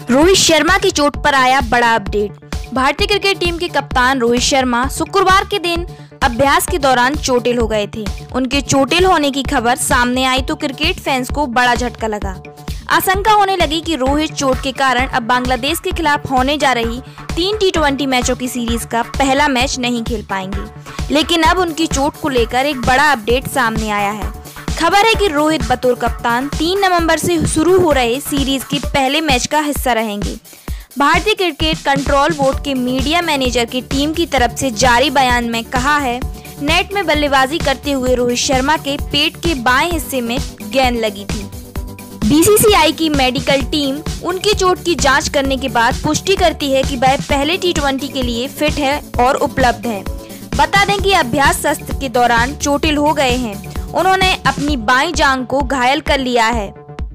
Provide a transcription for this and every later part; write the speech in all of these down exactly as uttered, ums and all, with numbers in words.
रोहित शर्मा की चोट पर आया बड़ा अपडेट। भारतीय क्रिकेट टीम के कप्तान रोहित शर्मा शुक्रवार के दिन अभ्यास के दौरान चोटिल हो गए थे। उनके चोटिल होने की खबर सामने आई तो क्रिकेट फैंस को बड़ा झटका लगा। आशंका होने लगी कि रोहित चोट के कारण अब बांग्लादेश के खिलाफ होने जा रही तीन टी ट्वेंटी मैचों की सीरीज का पहला मैच नहीं खेल पाएंगे। लेकिन अब उनकी चोट को लेकर एक बड़ा अपडेट सामने आया है। खबर है कि रोहित बतौर कप्तान तीन नवंबर से शुरू हो रहे सीरीज के पहले मैच का हिस्सा रहेंगे। भारतीय क्रिकेट कंट्रोल बोर्ड के मीडिया मैनेजर की टीम की तरफ से जारी बयान में कहा है, नेट में बल्लेबाजी करते हुए रोहित शर्मा के पेट के बाएं हिस्से में गेंद लगी थी। बी सी सी आई की मेडिकल टीम उनकी चोट की जांच करने के बाद पुष्टि करती है कि वह पहले टी ट्वेंटी के लिए फिट है और उपलब्ध है। बता दें कि अभ्यास सत्र के दौरान चोटिल हो गए हैं। उन्होंने अपनी बाईं जांघ को घायल कर लिया है।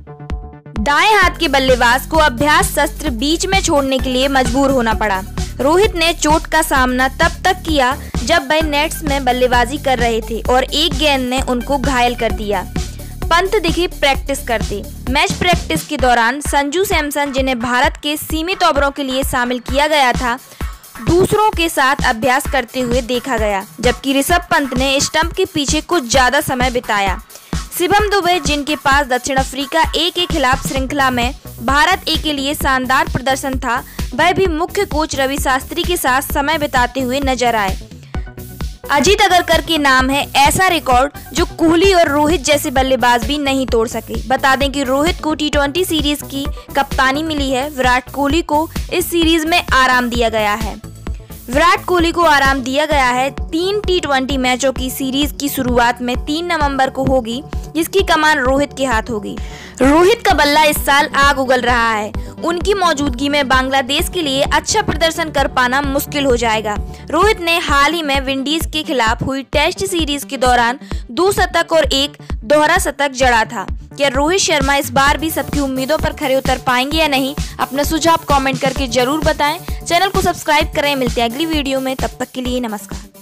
दाएं हाथ के बल्लेबाज को अभ्यास सत्र बीच में छोड़ने के लिए मजबूर होना पड़ा। रोहित ने चोट का सामना तब तक किया जब वह नेट्स में बल्लेबाजी कर रहे थे और एक गेंद ने उनको घायल कर दिया। पंत दिखे प्रैक्टिस करते। मैच प्रैक्टिस के दौरान संजू सैमसन, जिन्हें भारत के सीमित ओवरों के लिए शामिल किया गया था, दूसरों के साथ अभ्यास करते हुए देखा गया, जबकि ऋषभ पंत ने स्टंप के पीछे कुछ ज्यादा समय बिताया। शिवम दुबे, जिनके पास दक्षिण अफ्रीका ए के खिलाफ श्रृंखला में भारत ए के लिए शानदार प्रदर्शन था, वह भी मुख्य कोच रवि शास्त्री के साथ समय बिताते हुए नजर आए। अजीत अगरकर के नाम है ऐसा रिकॉर्ड जो कोहली और रोहित जैसे बल्लेबाज भी नहीं तोड़ सके। बता दें कि रोहित को टी ट्वेंटी सीरीज की कप्तानी मिली है। विराट कोहली को इस सीरीज में आराम दिया गया है। विराट कोहली को आराम दिया गया है। तीन टी ट्वेंटी मैचों की सीरीज की शुरुआत में तीन नवंबर को होगी, जिसकी कमान रोहित के हाथ होगी। रोहित का बल्ला इस साल आग उगल रहा है। उनकी मौजूदगी में बांग्लादेश के लिए अच्छा प्रदर्शन कर पाना मुश्किल हो जाएगा। रोहित ने हाल ही में विंडीज के खिलाफ हुई टेस्ट सीरीज के दौरान दो शतक और एक दोहरा शतक जड़ा था। क्या रोहित शर्मा इस बार भी सबकी उम्मीदों पर खरे उतर पाएंगे या नहीं? अपना सुझाव कमेंट करके जरूर बताएं। चैनल को सब्सक्राइब करें। मिलते हैं अगली वीडियो में, तब तक के लिए नमस्कार।